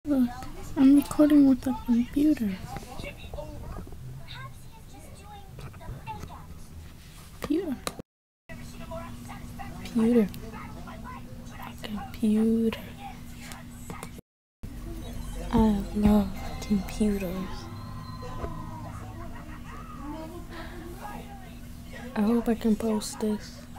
Look, I'm recording with the computer. Computer. Computer. Computer. I love computers. I hope I can post this.